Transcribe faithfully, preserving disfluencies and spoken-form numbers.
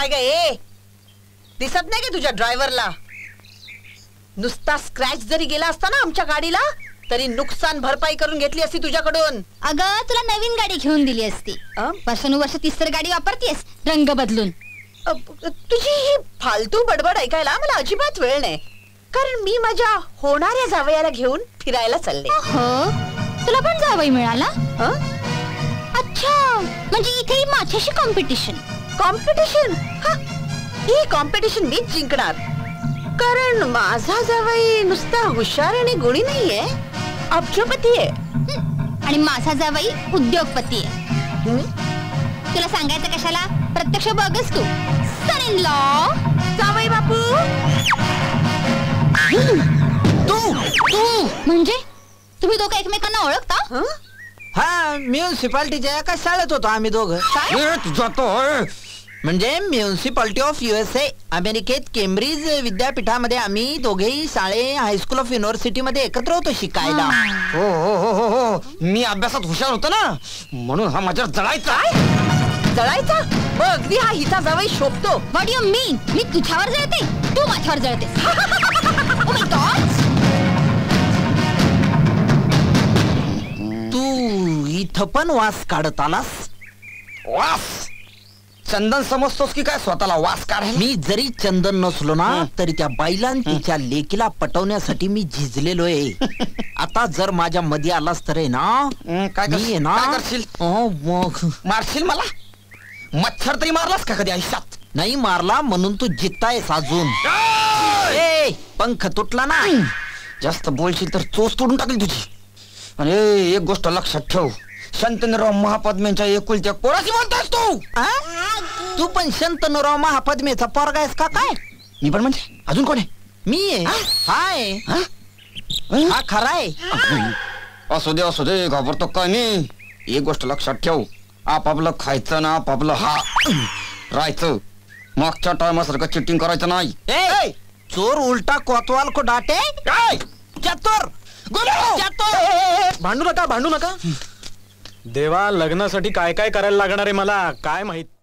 काय ग ए दिसत नाही की तुझ्या ड्रायव्हरला नुसता स्क्रॅच जरी गेला असता ना आमच्या गाडीला तरी नुकसान भरपाई करून घेतली असती तुझ्याकडून. अगं तुला नवीन गाडी घेऊन दिली असती. वर्षानुवर्ष तीस तर गाडी वापरतीयस रंग बदलून. तुझी ही फालतू बडबड ऐकायला मला अजिबात वेळ नाही कारण मी माझ्या होणाऱ्या जावयाला घेऊन फिरायला चालले. हो तुला पण जावई मिळाला. अच्छा म्हणजे इथे माझ्याशी कॉम्पिटिशन. कॉम्पिटिशन ही कॉम्पिटिशन मीच जिंकणार कारण माझा जावई नुसता हुशार आणि गुणी नाहीये अब्जपती आहे आणि माझा जावई उद्योगपती आहे. तुला सांगायचं कशाला प्रत्यक्ष बघच तू. सन इन लॉ जावई बापू. तू तू म्हणजे तुम्ही दोघं एकमेकांना ओळखता. हा म्युन्सिपाल्टीच्या एका शाळेत होतो आम्ही दोघं. जातो म्हणजे म्युन्सिपाल्टी ऑफ युएसए अमेरिकेत केम्ब्रिज विद्यापीठामध्ये आम्ही दोघेही शाळे हायस्कूल ऑफ युनिव्हर्सिटी मध्ये एकत्र होतो शिकायला. हो हो हो हो हो मी अभ्यासात हुशार होतो ना म्हणून हा माझ्यावर जळायचा. जळायचा मग अगदी हा हिचा जावई शोभतो. व्हॉट यू मीन मी तुझ्यावर जळते तू माझ्यावर जळतेस. Oh my God. तू इथं पण वास काढत आलास. वास चंदन समजतोस की काय स्वतःला वास काढायला. मी जरी चंदन नसलो ना तरी त्या बाईला तिच्या लेकीला पटवण्यासाठी मी झिजलेलो आहे. आता जर माझ्या मध्ये आलास तर आहे ना काय मी ना करशील. मग मारशील मला. मच्छर तरी मारलास का कधी आयुष्यात. नाही मारला म्हणून तू जितायस अजून. ए पंख तुटला ना. जास्त बोलशील तर चोच तोडून टाकली तुझी. आणि एक गोष्ट लक्षात ठेव शंतनुराव महापद्मेच्या एकुलत्या पोराशी बोलतोस तू. तू पण शंतनुराव महापद्मेचा पोरगा आहेस का काय. मी पण म्हणजे अजून कोण आहे. मी आहे. हाय हा खरा आहे. असू दे असू दे घाबरतो का नाही. एक गोष्ट लक्षात ठेव आपापलं खायचं ना आपापलं हा राहायचं. मागच्या टायमासारखं चिटिंग करायचं नाही. ए चोर उलटा कोतवाल को डाटे. चतुर भांडू नका भांडू नका. देवा लग्नासाठी काय काय करायला लागणार आहे मला काय माहित.